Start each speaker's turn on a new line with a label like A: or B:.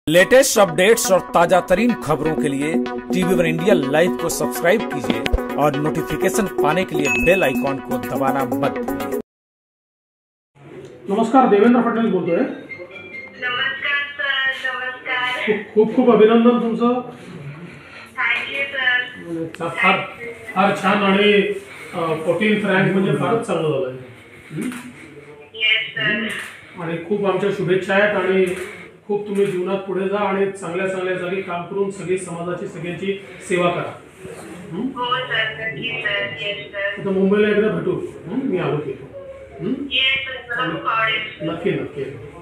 A: Latest updates और ताजा तरीन खबरों के लिए टीवी वन इंडिया लाइव को सब्सक्राइब कीजिए और नोटिफिकेशन पाने के लिए बेल आइकॉन को दबाना मत भूलिए।
B: नमस्कार, देवेंद्र पटेल बोलतोय।
C: नमस्कार सर, नमस्कार।
B: खूप खूप अभिनंदन तुमचं।
C: Thank you sir.
B: फार छान आणि 14th रँक म्हणजे फारच चांगलं झालंय।
C: Yes sir.
B: आणि खूप आमच्या शुभेच्छा आहेत आणि खूप तुम्ही जीवनात पुढे जा आणि चांगल्या जागी काम करून सगळी समाजाची सगळ्यांची सेवा करा।
C: हो सर, नक्की सर। Yes sir.
B: आता मुंबईला एकदा भेटू, मी आलो की।
C: येस सर,
B: नक्की नक्की।